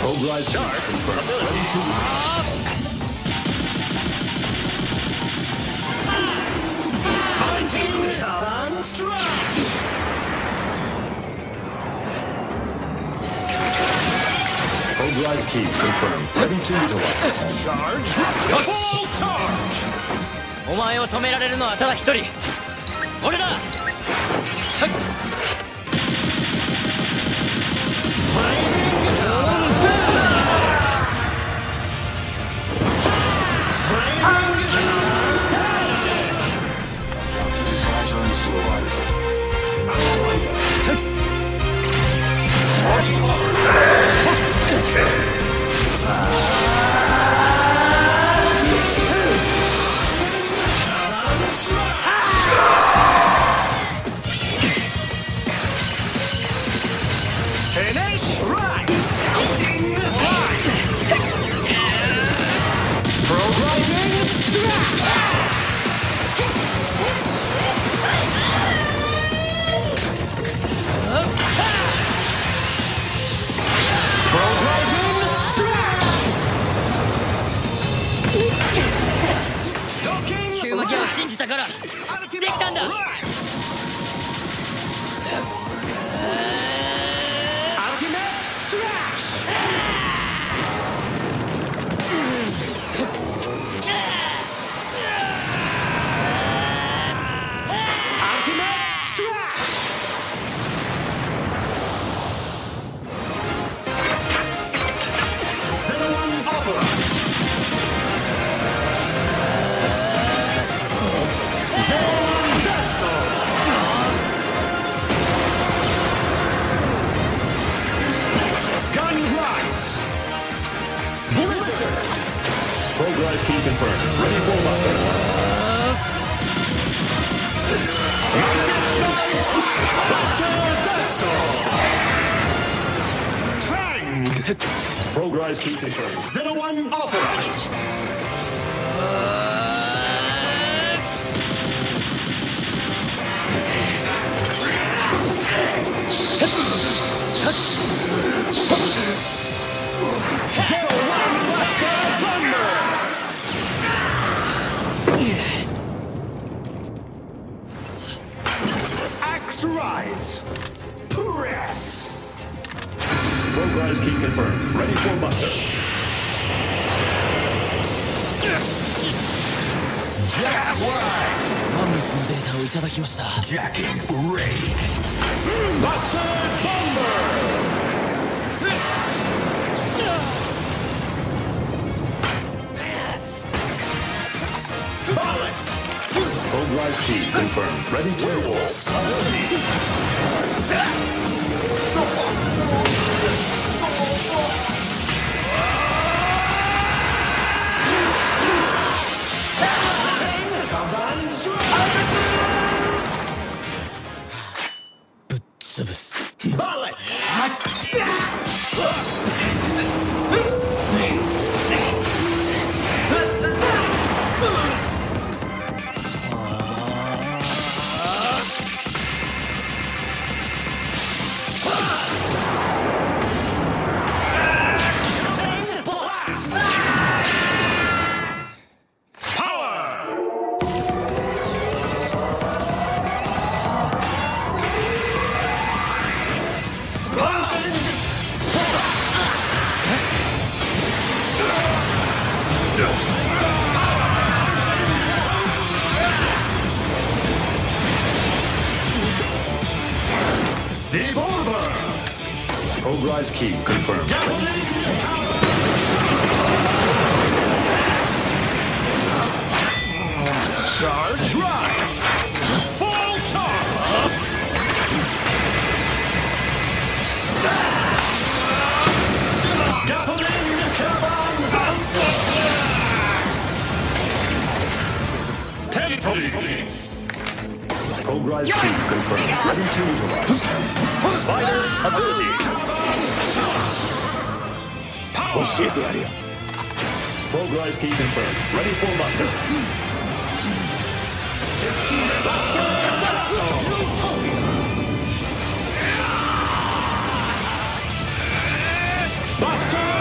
Progress charge. Ready to Kaban strike. Progress key confirmed. Ready to utilize. Charge. Full charge. お前を止められるのはただ一人。俺だ。ヒューマギアを信じたからできたんだ。 Progress key confirmed. Ready for muster. Fang! Progress key confirmed. Zero one authorized. Rise! Press! Progress key confirmed. Ready for muster. Jack Rise! マンモスのデータをいただきました。 Jacking Raid! Buster Bomber! Progress key confirmed. Ready to werewolf. Bullet! Devolver! Progress key confirmed. Charge rise! Full charge! Gatling Kaban Buster! Territory! Progress key confirmed. Ready to utilize. Spider's ability. Progress key confirmed. Ready for muster. Buster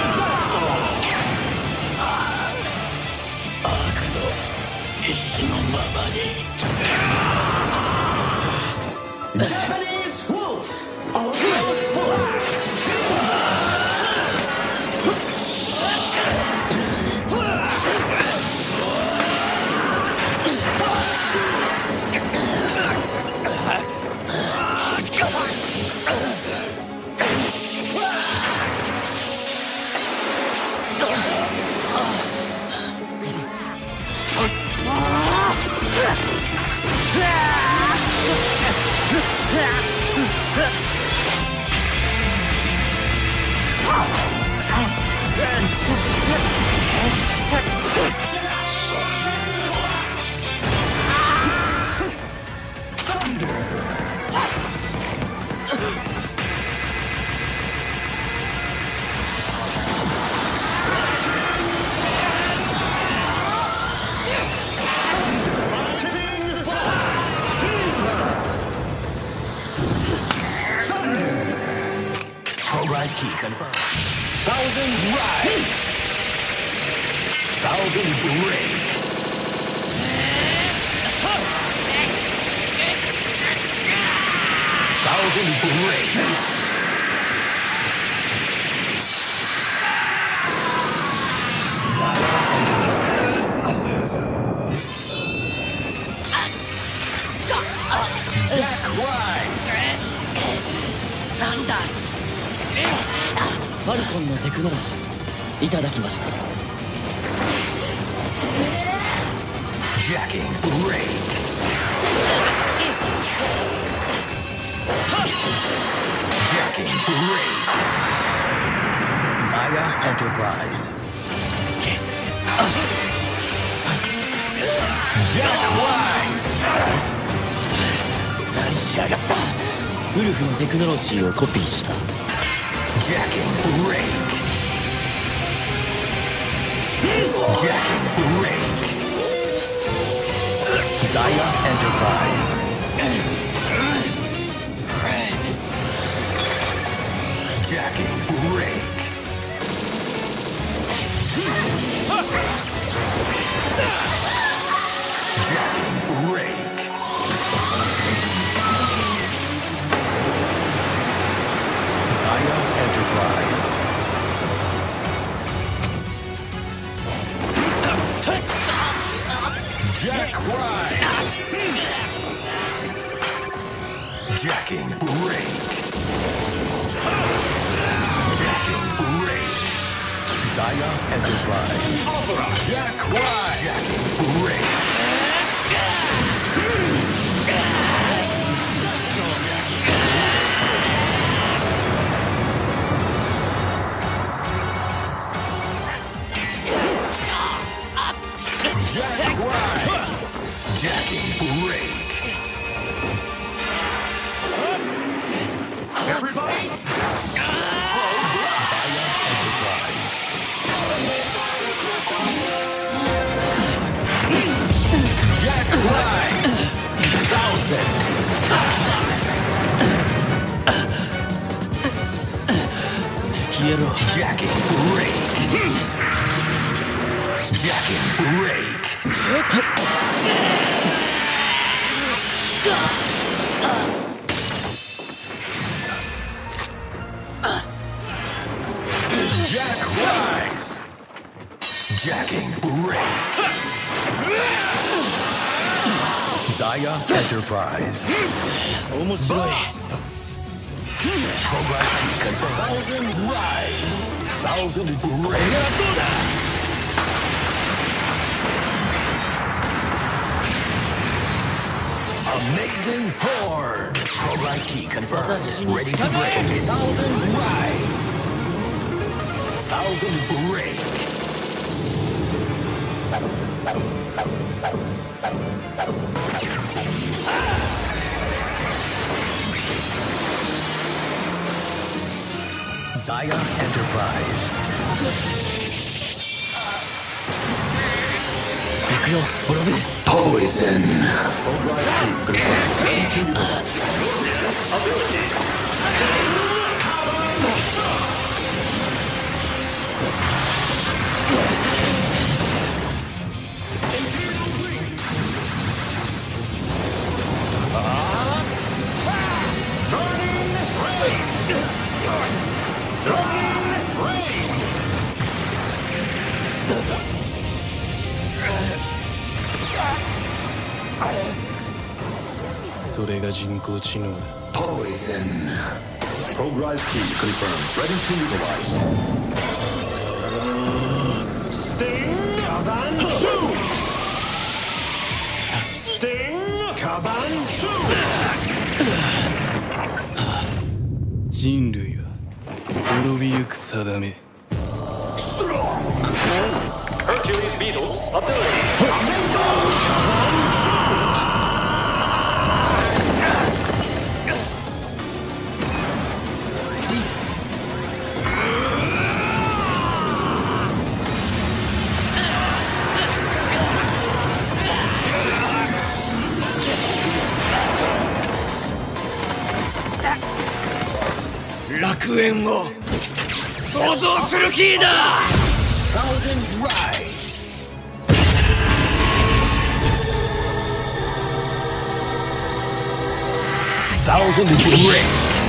Progress key confirmed. Thousand rise. Thousand break. Thousand break. Jack Rise. なんだファルコンのテクノロジーいただきました。 Jacking break. Jacking break. Zaya Enterprise. Jack Rise. 何しやがった。ウルフのテクノロジーをコピーした。 Jacking break. Jacking break. Zaya Enterprise. Jacking break. Jacking break. Zaya Enterprise. Jack Rise. Jacking break. Jacking break. Zaya Enterprise. Jack Rise. Jacking break. Jack Rise. Jacking break. Everybody. Zaya Enterprise. Jack Rise. Thousand destruction. 消えろ。 Jacking break. Jacking break. Jack Rise. Jacking break. Zaya Enterprise. 面白い。 Progress key confirmed. Thousand rise. Thousand break. Amazing horde. Progress key confirmed. Ready to break. Thousand rise. Thousand break. Zaya Enterprise. 行くよ、滅び。 Poison. Progress key confirmed. Ready to utilize. Burning Rain. それが人工知能だ。 Poison. Progress key confirmed. Ready to utilize. Sting Kabanchu! Sting Kabanchu! 人類は滅びゆく定め。 Hercules Beetle's ability. 楽園を想像する気だ。Thousand Rise. Thousand Ring.